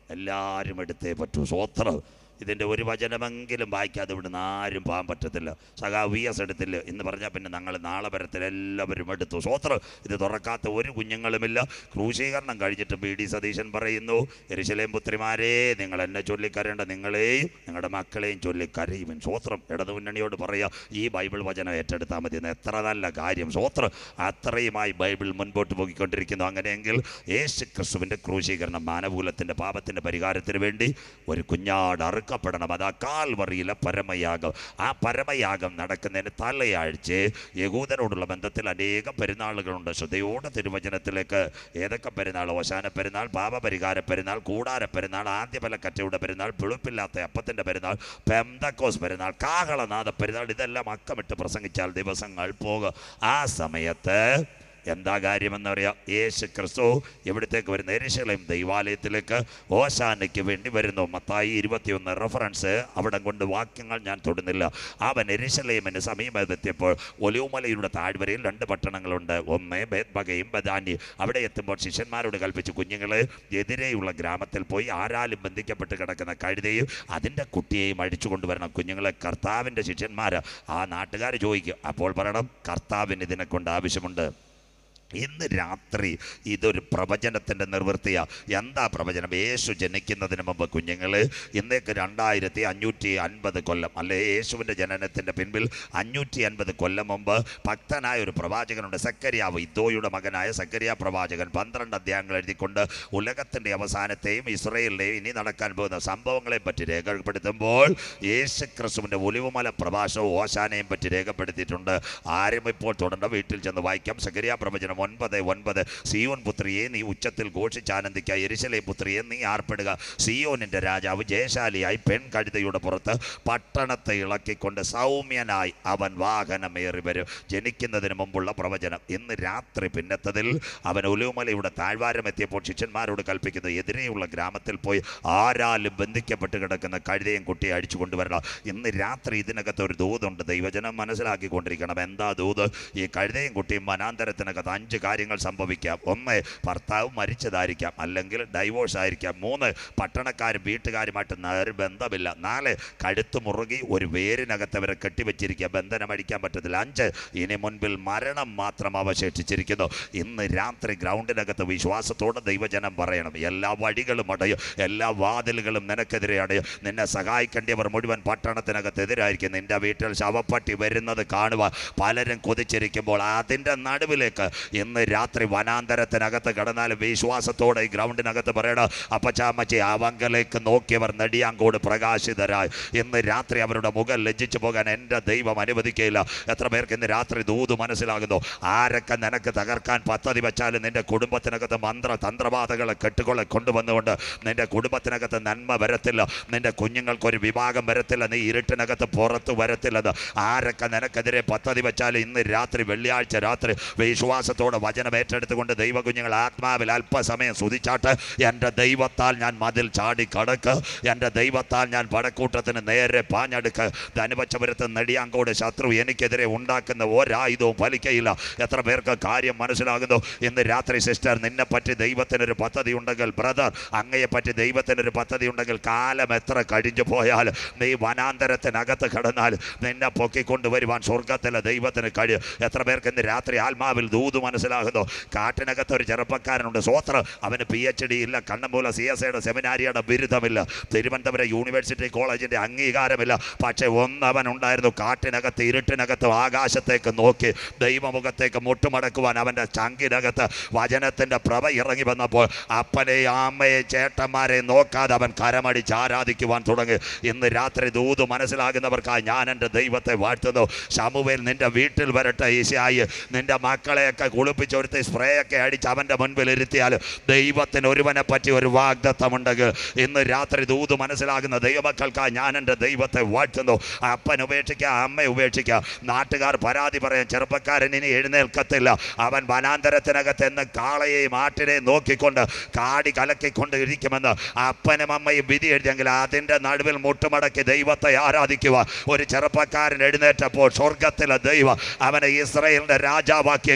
എല്ലാവരും എടുത്തേ പറ്റൂ. സ്വോത്രം. ഇതിൻ്റെ ഒരു വചനമെങ്കിലും വായിക്കാതെ ഇവിടുന്ന് ആരും പോകാൻ പറ്റത്തില്ല. സഖാ വി എസ് എടുത്തില്ല എന്ന് പറഞ്ഞാൽ പിന്നെ ഞങ്ങൾ നാളെ വരത്തിൽ എല്ലാവരും എടുത്തു. സ്വോത്രം. ഇത് തുറക്കാത്ത ഒരു കുഞ്ഞുങ്ങളുമില്ല. ക്രൂശീകരണം കഴിഞ്ഞിട്ട് ബി ഡി സതീശൻ പറയുന്നു, യെരൂശലേം പുത്രിമാരെ, നിങ്ങൾ എന്നെ ചൊല്ലിക്കരേണ്ട, നിങ്ങളെയും നിങ്ങളുടെ മക്കളെയും ചൊല്ലിക്കരയുമെൻ. സ്വോത്രം. ഇടതു മുന്നണിയോട് പറയുക, ഈ ബൈബിൾ വചനം ഏറ്റെടുത്താൽ മതി. എത്ര നല്ല കാര്യം. സ്വോത്രം. അത്രയുമായി ബൈബിൾ മുൻപോട്ട് പോയിക്കൊണ്ടിരിക്കുന്നു. അങ്ങനെയെങ്കിൽ യേശു ക്രിസ്തുവിൻ്റെ ക്രൂശീകരണം മാനവകുലത്തിൻ്റെ പാപത്തിൻ്റെ പരിഹാരത്തിന് വേണ്ടി ഒരു കുഞ്ഞാട് അറുക്കപ്പെടണം. അത് ആ കാൽവറിയിലെ പരമയാഗം. ആ പരമയാഗം നടക്കുന്നതിന് തലയാഴ്ച യഹൂദനോടുള്ള ബന്ധത്തിൽ അനേകം പെരുന്നാളുകളുണ്ട്. ശ്രദ്ധയോടെ തിരുവചനത്തിലേക്ക്. ഏതൊക്കെ പെരുന്നാൾ? ഓശാന പെരുന്നാൾ, പാപപരിഹാര പെരുന്നാൾ, കൂടാര പെരുന്നാൾ, ആദ്യഫലക്കറ്റയുടെ പെരുന്നാൾ, പുളിപ്പില്ലാത്ത അപ്പത്തിൻ്റെ പെരുന്നാൾ, പെന്തക്കോസ് പെരുന്നാൾ, കാഹളനാഥ പെരുന്നാൾ. ഇതെല്ലാം അക്കമിട്ട് പ്രസംഗിച്ചാൽ ദിവസങ്ങൾ പോകും. ആ സമയത്ത് എന്താ കാര്യമെന്ന് പറയാം? യേശു ക്രിസ്തു എവിടത്തേക്ക് വരുന്നു? യെരൂശലേം ദൈവാലയത്തിലേക്ക് ഓശാനയ്ക്ക് വേണ്ടി വരുന്നു. മത്തായി ഇരുപത്തിയൊന്ന് റെഫറൻസ് അവിടെ കൊണ്ട് വാക്യങ്ങൾ ഞാൻ തൊടുന്നില്ല. അവൻ യെരൂശലേമിന് സമീപത്തെത്തിയപ്പോൾ ഒലിവുമലയുടെ താഴ്വരയിൽ രണ്ട് പട്ടണങ്ങളുണ്ട്, ഒന്ന് ബേത്ബഗയും ബദാനി. അവിടെ എത്തുമ്പോൾ ശിഷ്യന്മാരോട് കൽപ്പിച്ചു, കുഞ്ഞുങ്ങളെ എതിരെയുള്ള ഗ്രാമത്തിൽ പോയി ആരാലും ബന്ധിക്കപ്പെട്ട് കിടക്കുന്ന കഴുതയും അതിൻ്റെ കുട്ടിയെയും അഴിച്ചു കൊണ്ടുവരണം. കുഞ്ഞുങ്ങളെ കർത്താവിൻ്റെ ശിഷ്യന്മാർ ആ നാട്ടുകാർ ചോദിക്കും. അപ്പോൾ പറയണം, കർത്താവിന് ഇതിനെ കൊണ്ട് ആവശ്യമുണ്ട്. ഇന്ന് രാത്രി ഇതൊരു പ്രവചനത്തിൻ്റെ നിർവൃത്തിയാണ്. എന്താ പ്രവചനം? യേശു ജനിക്കുന്നതിന് മുമ്പ് കുഞ്ഞുങ്ങൾ, ഇന്നേക്ക് രണ്ടായിരത്തി അഞ്ഞൂറ്റി അൻപത് കൊല്ലം അല്ലെ, യേശുവിൻ്റെ ജനനത്തിൻ്റെ പിൻപിൽ അഞ്ഞൂറ്റി അൻപത് കൊല്ലം മുമ്പ് ഭക്തനായ ഒരു പ്രവാചകനുണ്ട്, സക്കറിയാവ്. ഇദ്ദോയുടെ മകനായ സക്കറിയ പ്രവാചകൻ പന്ത്രണ്ട് അധ്യായങ്ങൾ എഴുതിക്കൊണ്ട് ഉലകത്തിൻ്റെ അവസാനത്തെയും ഇസ്രയേലിൻ്റെയും ഇനി നടക്കാൻ പോകുന്ന സംഭവങ്ങളെ പറ്റി രേഖപ്പെടുത്തുമ്പോൾ യേശു ക്രിസ്തുവിൻ്റെ ഒലിവുമല പ്രഭാഷണവും ഓശാനയും പറ്റി രേഖപ്പെടുത്തിയിട്ടുണ്ട്. ആരും ഇപ്പോൾ തുടണ്ട, വീട്ടിൽ ചെന്ന് വായിക്കാം. സക്കറിയ പ്രവചനം ഒൻപത് ഒൻപത്. സിയോൻ പുത്രിയെ നീ ഉച്ചത്തിൽ ഘോഷിച്ചാനന്ദിക്കുക, യെരൂശലേം പുത്രിയെ നീ ആർപ്പെടുക. സിയോനിൻ്റെ രാജാവ് ജയശാലിയായി പെൺകഴുതയുടെ പുറത്ത് പട്ടണത്തെ ഇളക്കിക്കൊണ്ട് സൗമ്യനായി അവൻ വാഹനമേറി വരും. ജനിക്കുന്നതിന് മുമ്പുള്ള പ്രവചനം. ഇന്ന് രാത്രി പിന്നത്തതിൽ അവൻ ഒലിവുമലയുടെ താഴ്വാരം എത്തിയപ്പോൾ ശിഷ്യന്മാരോട് കൽപ്പിക്കുന്നത്, എതിരെയുള്ള ഗ്രാമത്തിൽ പോയി ആരാലും ബന്ധിക്കപ്പെട്ട് കിടക്കുന്ന കഴുതയും കുട്ടിയെ അടിച്ചു കൊണ്ടുവരണം. ഇന്ന് രാത്രി ഇതിനകത്ത് ഒരു ദൂതുണ്ട്. ദൈവജനം മനസ്സിലാക്കിക്കൊണ്ടിരിക്കണം. എന്താ ദൂത്? ഈ കഴുതയും കുട്ടിയും വനാന്തരത്തിനകത്ത് അഞ്ച് കാര്യങ്ങൾ സംഭവിക്കാം. ഒന്ന്, ഭർത്താവ് മരിച്ചതായിരിക്കാം, അല്ലെങ്കിൽ ഡൈവോഴ്സ് ആയിരിക്കാം. മൂന്ന്, പട്ടണക്കാരും വീട്ടുകാരുമായിട്ട് നേർ ബന്ധമില്ല. നാല്, കഴുത്ത് മുറുകി ഒരു വേരിനകത്ത് അവരെ കെട്ടിവെച്ചിരിക്കുക, ബന്ധനം അടിക്കാൻ പറ്റത്തില്ല. അഞ്ച്, ഇനി മുൻപിൽ മരണം മാത്രം അവശേഷിച്ചിരിക്കുന്നു. ഇന്ന് രാത്രി ഗ്രൗണ്ടിനകത്ത് വിശ്വാസത്തോടെ ദൈവജനം പറയണം, എല്ലാ വഴികളും അടയും, എല്ലാ വാതിലുകളും നിനക്കെതിരെ അടയും. നിന്നെ സഹായിക്കേണ്ടവർ മുഴുവൻ പട്ടണത്തിനകത്ത് എതിരായിരിക്കും. നിന്റെ വീട്ടിൽ ശവപ്പട്ടി വരുന്നത് കാണുവാൻ പലരും കൊതിച്ചിരിക്കുമ്പോൾ അതിൻ്റെ നടുവിലേക്ക് ഇന്ന് രാത്രി വനാന്തരത്തിനകത്ത് കടന്നാൽ വിശ്വാസത്തോടെ ഈ ഗ്രൗണ്ടിനകത്ത് പറയണം, അപ്പച്ചാമ്മച്ചി അവങ്കലേക്ക് നോക്കിയവർ നെടിയാങ്കോട് പ്രകാശിതരായി. ഇന്ന് രാത്രി അവരുടെ മുഖം ലജ്ജിച്ചു പോകാൻ എൻ്റെ ദൈവം അനുവദിക്കുകയില്ല. എത്ര പേർക്ക് ഇന്ന് രാത്രി ദൂത് മനസ്സിലാകുന്നു? ആരൊക്കെ നിനക്ക് തകർക്കാൻ പദ്ധതി വെച്ചാലും നിന്റെ കുടുംബത്തിനകത്ത് മന്ത്ര തന്ത്രവാദങ്ങളെ കെട്ടുകൊള്ളെ കൊണ്ടുവന്നുകൊണ്ട് നിന്റെ കുടുംബത്തിനകത്ത് നന്മ വരത്തില്ല, നിന്റെ കുഞ്ഞുങ്ങൾക്കൊരു വിഭാഗം വരത്തില്ല, നീ ഇരുട്ടിനകത്ത് പുറത്ത് വരത്തില്ലെന്ന് ആരൊക്കെ നിനക്കെതിരെ പദ്ധതി വെച്ചാലും ഇന്ന് രാത്രി വെള്ളിയാഴ്ച രാത്രി വിശ്വാസത്തോടെ വചനം ഏറ്റെടുത്തുകൊണ്ട് ദൈവകുഞ്ഞുങ്ങൾ ആത്മാവിൽ അല്പസമയം സ്തുതിച്ചാട്ട്, എൻ്റെ ദൈവത്താൽ ഞാൻ മതിൽ ചാടി കടക്ക്, എൻ്റെ ദൈവത്താൽ ഞാൻ പടക്കൂട്ടത്തിന് നേരെ പാഞ്ഞെടുക്ക്. ധനുവച്ചപുരത്ത് നെടിയാങ്കോട് ശത്രു എനിക്കെതിരെ ഉണ്ടാക്കുന്ന ഒരായുധവും ഫലിക്കയില്ല. എത്ര പേർക്ക് കാര്യം മനസ്സിലാകുന്നു? ഇന്ന് രാത്രി സിസ്റ്റർ, നിന്നെ പറ്റി ദൈവത്തിനൊരു പദ്ധതി ഉണ്ടെങ്കിൽ, ബ്രദർ അങ്ങയെ പറ്റി ദൈവത്തിനൊരു പദ്ധതി ഉണ്ടെങ്കിൽ, കാലം എത്ര കഴിഞ്ഞു പോയാൽ നീ വനാന്തരത്തിനകത്ത് കിടന്നാൽ നിന്നെ പൊക്കിക്കൊണ്ടുവരുവാൻ സ്വർഗത്തിലെ ദൈവത്തിന് കഴിയും. എത്ര പേർക്ക് ഇന്ന് രാത്രി ആത്മാവിൽ ദൂത് മനസ്സിലാകുന്നു? കാട്ടിനകത്ത് ഒരു ചെറുപ്പക്കാരനുണ്ട്, സ്വോത്രം. അവന് പി എച്ച് ഡി ഇല്ല, കണ്ണമ്പൂല സി എസ് ഐയുടെ സെമിനാരിയുടെ ബിരുദമില്ല, തിരുവനന്തപുരം യൂണിവേഴ്സിറ്റി കോളേജിൻ്റെ അംഗീകാരമില്ല. പക്ഷേ ഒന്നവൻ ഉണ്ടായിരുന്നു, കാട്ടിനകത്ത് ഇരുട്ടിനകത്ത് ആകാശത്തേക്ക് നോക്കി ദൈവമുഖത്തേക്ക് മുട്ടുമടക്കുവാൻ അവൻ്റെ ചങ്കിനകത്ത് വചനത്തിൻ്റെ പ്രഭ ഇറങ്ങി വന്നപ്പോൾ അപ്പനെയും അമ്മയെ ചേട്ടന്മാരെ നോക്കാതെ അവൻ കരമടിച്ച് ആരാധിക്കുവാൻ തുടങ്ങി. ഇന്ന് രാത്രി ദൂത് മനസ്സിലാകുന്നവർക്കായി ഞാൻ എൻ്റെ ദൈവത്തെ വാഴ്ത്തുന്നു. ശമൂവേൽ നിൻ്റെ വീട്ടിൽ വരട്ടെ, ഈശായി നിൻ്റെ മക്കളെയൊക്കെ കുളിപ്പിച്ചൊരുത്തി സ്പ്രേ ഒക്കെ അടിച്ച് അവൻ്റെ മുൻപിൽ ഇരുത്തിയാൽ ദൈവത്തിന് ഒരുവനെ പറ്റി ഒരു വാഗ്ദത്തമുണ്ടെങ്കിൽ ഇന്ന് രാത്രി ദൂത് മനസ്സിലാകുന്ന ദൈവമക്കൾക്കായി ഞാൻ എൻ്റെ ദൈവത്തെ വാഴ്ത്തുന്നു. അപ്പൻ ഉപേക്ഷിക്കുക, അമ്മ ഉപേക്ഷിക്കുക, നാട്ടുകാർ പരാതി പറയാൻ ചെറുപ്പക്കാരൻ ഇനി എഴുന്നേൽക്കത്തില്ല, അവൻ വനാന്തരത്തിനകത്ത് എന്ന് കാളയെയും ആട്ടിനെയും നോക്കിക്കൊണ്ട് കാടി കലക്കിക്കൊണ്ട് ഇരിക്കുമെന്ന് അപ്പനും അമ്മയും വിധി എഴുതിയെങ്കിൽ അതിൻ്റെ നടുവിൽ മുട്ടുമടക്കി ദൈവത്തെ ആരാധിക്കുക ഒരു ചെറുപ്പക്കാരൻ എഴുന്നേറ്റപ്പോൾ സ്വർഗത്തിലെ ദൈവം അവനെ ഇസ്രായേലിൻ്റെ രാജാവാക്കിയെങ്കിൽ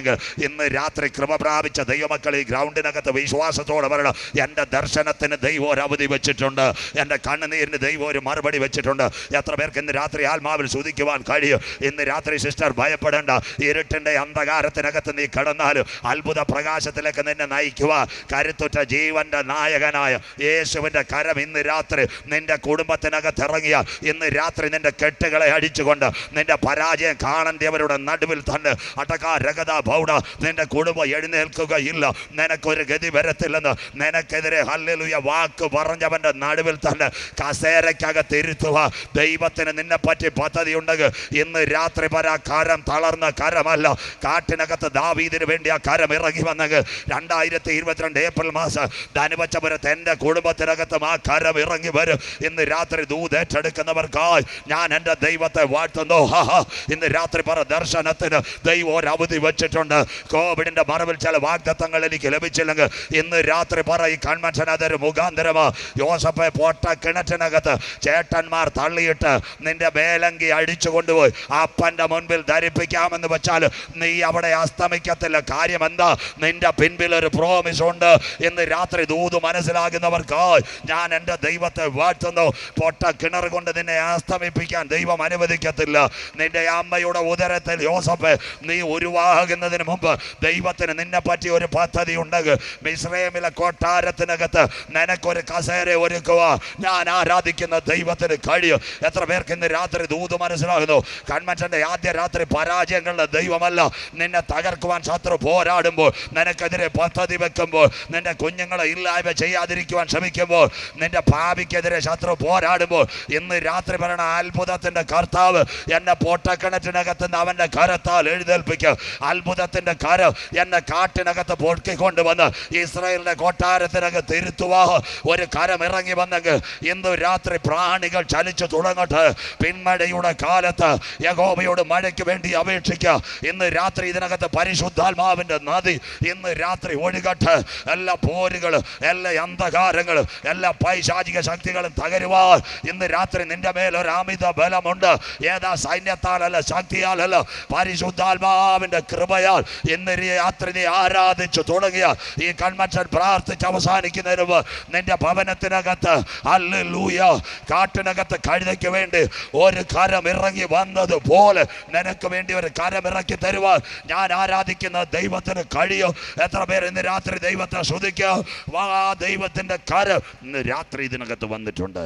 ഇന്ന് രാത്രി കൃപ പ്രാപിച്ച ദൈവമക്കൾ ഈ ഗ്രൗണ്ടിനകത്ത് വിശ്വാസത്തോടെ പറയണം, എൻ്റെ ദർശനത്തിന് ദൈവം ഒരു അവധി വെച്ചിട്ടുണ്ട്, എൻ്റെ കണ്ണുനീരിന് ദൈവം ഒരു മറുപടി വെച്ചിട്ടുണ്ട്. എത്ര പേർക്ക് ഇന്ന് രാത്രി ആത്മാവിൽ സ്തുതിക്കുവാൻ കഴിയും? ഇന്ന് രാത്രി സിസ്റ്റർ ഭയപ്പെടേണ്ട. ഇരുട്ടിൻ്റെ അന്ധകാരത്തിനകത്ത് നീ കടന്നാലും അത്ഭുത പ്രകാശത്തിലേക്ക് നിന്നെ നയിക്കുവാൻ കരുത്തുറ്റ ജീവന്റെ നായകനായ യേശുവിൻ്റെ കരം ഇന്ന് രാത്രി നിന്റെ കുടുംബത്തിനകത്ത് ഇറങ്ങിയ ഇന്ന് രാത്രി നിന്റെ കെട്ടുകളെ അടിച്ചുകൊണ്ട് നിന്റെ പരാജയം കാണേണ്ടവരുടെ നടുവിൽ തന്നെ അടക്കാ രഗത ഭൗഡ നിന്റെ കുടുംബം എഴുന്നേൽക്കുകയില്ല. നിനക്കൊരു ഗതി വരത്തില്ലെന്ന് നിനക്കെതിരെ ഹല്ലേലൂയ വാക്ക് പറഞ്ഞവന്റെ നടുവിൽ തന്നെ കസേരയ്ക്കകത്ത് ഇരുത്തുക. ദൈവത്തിന് നിന്നെ പറ്റി പദ്ധതി ഉണ്ടെങ്കിൽ ഇന്ന് രാത്രി പര കരം തളർന്ന കരമല്ല. കാട്ടിനകത്ത് ദാവീദിന് വേണ്ടി ആ കരം ഇറങ്ങി വന്നെങ്കിൽ രണ്ടായിരത്തി ഇരുപത്തിരണ്ട് ഏപ്രിൽ മാസം ധനുവച്ചപുരത്ത് എൻ്റെ കുടുംബത്തിനകത്തും ആ കരം ഇറങ്ങി വരും. ഇന്ന് രാത്രി ദൂതേറ്റെടുക്കുന്നവർക്കായി ഞാൻ എൻ്റെ ദൈവത്തെ വാഴ്ത്തുന്നു. ഇന്ന് രാത്രി പറ, ദർശനത്തിന് ദൈവം ഒരു അവധി വെച്ചിട്ടുണ്ട്. കോവിഡിന്റെ മറവിൽ ചില വാഗ്ദത്തങ്ങൾ എനിക്ക് ലഭിച്ചില്ലെങ്കിൽ ഇന്ന് രാത്രി പറ, ഈ കൺവെൻഷൻ അതൊരു മുഖാന്തരമാ. യോസഫെ പൊട്ട കിണറ്റിനകത്ത് ചേട്ടന്മാർ തള്ളിയിട്ട് നിന്റെ മേലങ്കി അടിച്ചു കൊണ്ടുപോയി അപ്പൻ്റെ മുൻപിൽ ധരിപ്പിക്കാമെന്ന് വെച്ചാൽ നീ അവിടെ അസ്തമിക്കത്തില്ല. കാര്യം എന്താ? നിന്റെ പിൻപിൽ ഒരു പ്രോമിസ് ഉണ്ട്. ഇന്ന് രാത്രി ദൂത് മനസ്സിലാകുന്നവർക്കായി ഞാൻ എൻ്റെ ദൈവത്തെ വാഴ്ത്തുന്നു. പൊട്ട കിണർ കൊണ്ട് നിന്നെ അസ്തമിപ്പിക്കാൻ ദൈവം അനുവദിക്കത്തില്ല. നിന്റെ അമ്മയുടെ ഉദരത്തിൽ യോസഫ് നീ ഉരുവാകുന്നതിന് മുമ്പ് ദൈവത്തിന് നിന്നെ പറ്റി ഒരു പദ്ധതി ഉണ്ടെങ്കിൽ മിസ്രൈമിലെ കൊട്ടാരത്തിനകത്ത് നിനക്കൊരു കസേര ഒരുക്കുക. ഞാൻ ആരാധിക്കുന്ന ദൈവത്തിന് കഴിയും. എത്ര പേർക്ക് ഇന്ന് രാത്രി ദൂത് മനസ്സിലാകുന്നു? കൺവെൻഷന്റെ ആദ്യ രാത്രി പരാജയങ്ങളുടെ ദൈവമല്ല. നിന്നെ തകർക്കുവാൻ ശത്രു പോരാടുമ്പോൾ, നിനക്കെതിരെ പദ്ധതി വെക്കുമ്പോൾ, നിന്റെ കുഞ്ഞുങ്ങളെ ഇല്ലായ്മ ചെയ്യാതിരിക്കുവാൻ ശ്രമിക്കുമ്പോൾ, നിന്റെ ഭാവിക്കെതിരെ ശത്രു പോരാടുമ്പോൾ ഇന്ന് രാത്രി പറയണ അത്ഭുതത്തിന്റെ കർത്താവ് എന്നെ പൊട്ടക്കിണറ്റിനകത്ത് നിന്ന് അവന്റെ കരത്താൽ എഴുന്നേൽപ്പിക്കും. അത്ഭുതത്തിന്റെ കരം എന്നെ കാട്ടിനകത്ത് പൊക്കിക്കൊണ്ടുവന്ന് ഇസ്രായേലിന്റെ കൊട്ടാരത്തിനകത്ത് ഇരുത്തുവാ. ഒരു കരം ഇറങ്ങി വന്നെങ്കിൽ ഇന്ന് രാത്രി പ്രാണികൾ ചലിച്ചു തുടങ്ങട്ടെ. പിന്മഴയുടെ കാലത്ത് യഹോവയോട് മഴയ്ക്ക് വേണ്ടി അപേക്ഷിക്കുക. ഇന്ന് രാത്രി ഇതിനകത്ത് പരിശുദ്ധാത്മാവിന്റെ നദി ഇന്ന് രാത്രി ഒഴുകട്ടെ. എല്ലാ പോരുകളും എല്ലാ അന്ധകാരങ്ങളും എല്ലാ പൈശാചിക ശക്തികളും തകരുവാൻ ഇന്ന് രാത്രി നിന്റെ മേൽ ഒരു അമിത ബലമുണ്ട്. ഏതാ സൈന്യത്താലല്ല, ശക്തിയാലല്ല, പരിശുദ്ധാത്മാവിന്റെ കൃപയാൽ ഇന്ന് രാത്രി നീ ആരാധിച്ചു തുടങ്ങിയ ഈ കൺവെൻഷൻ പ്രാർത്ഥിച്ച് അവസാനിക്കുന്നതിന് മുമ്പ് നിന്റെ ഭവനത്തിനകത്ത് ഹല്ലേലൂയ കാട്ടിനകത്ത് കഴുതയ്ക്ക് വേണ്ടി ഒരു കരം ഇറങ്ങി വന്നതുപോലെ നിനക്ക് വേണ്ടി ഒരു കരം ഇറക്കി തരുവാൻ ഞാൻ ആരാധിക്കുന്ന ദൈവത്തിന് കഴിയും. എത്ര പേർ ഇന്ന് രാത്രി ദൈവത്തെ സ്തുതിക്കുക? വാ, ദൈവത്തിന്റെ കരം ഇന്ന് രാത്രി ഇതിനകത്ത് വന്നിട്ടുണ്ട്.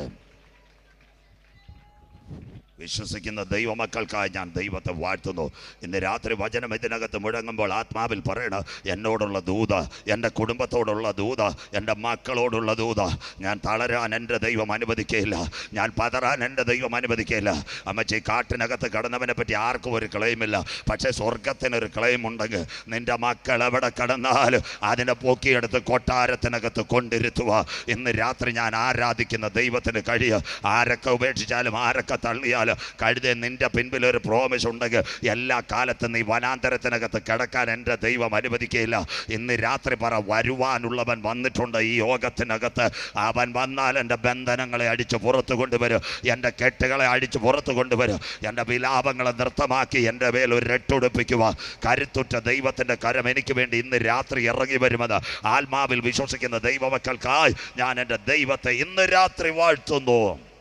വിശ്വസിക്കുന്ന ദൈവമക്കൾക്കായി ഞാൻ ദൈവത്തെ വാഴ്ത്തുന്നു. ഇന്ന് രാത്രി വചനം ഇതിനകത്ത് മുഴങ്ങുമ്പോൾ ആത്മാവിൽ പറയണ എന്നോടുള്ള ദൂത, എൻ്റെ കുടുംബത്തോടുള്ള ദൂത, എൻ്റെ മക്കളോടുള്ള ദൂത. ഞാൻ തളരാൻ എൻ്റെ ദൈവം അനുവദിക്കുകയില്ല. ഞാൻ പതറാൻ എൻ്റെ ദൈവം അനുവദിക്കുകയില്ല. അമ്മച്ചി, കാട്ടിനകത്ത് കടന്നവനെ പറ്റി ആർക്കും ഒരു ക്ലെയിമില്ല. പക്ഷേ സ്വർഗത്തിനൊരു ക്ലെയിം ഉണ്ടെങ്കിൽ നിൻ്റെ മക്കൾ എവിടെ കടന്നാലും അതിനെ പൊക്കിയെടുത്ത് കൊട്ടാരത്തിനകത്ത് കൊണ്ടിരുത്തുക. ഇന്ന് രാത്രി ഞാൻ ആരാധിക്കുന്ന ദൈവത്തിന് കഴിയുക. ആരൊക്കെ ഉപേക്ഷിച്ചാലും ആരൊക്കെ തള്ളിയാലും കഴുത നിന്റെ പിൻപിൽ ഒരു പ്രോമിസ് ഉണ്ടെങ്കിൽ എല്ലാ കാലത്തും നീ വനാന്തരത്തിനകത്ത് കിടക്കാൻ എൻ്റെ ദൈവം അനുവദിക്കുകയില്ല. ഇന്ന് രാത്രി പറ, വരുവാനുള്ളവൻ വന്നിട്ടുണ്ട് ഈ യോഗത്തിനകത്ത്. അവൻ വന്നാൽ എൻ്റെ ബന്ധനങ്ങളെ അടിച്ച് പുറത്തു കൊണ്ടുവരും, എൻ്റെ കെട്ടുകളെ അടിച്ച് പുറത്തു കൊണ്ടുവരും, എൻ്റെ വിലാപങ്ങളെ നൃത്തമാക്കി എൻ്റെ മേൽ ഒരു രട്ടുടുപ്പിക്കുക. കരുത്തുറ്റ ദൈവത്തിൻ്റെ കരം എനിക്ക് വേണ്ടി ഇന്ന് രാത്രി ഇറങ്ങി വരുമെന്ന് ആത്മാവിൽ വിശ്വസിക്കുന്ന ദൈവമക്കൾക്കായി ഞാൻ എൻ്റെ ദൈവത്തെ ഇന്ന് രാത്രി വാഴ്ത്തുന്നു.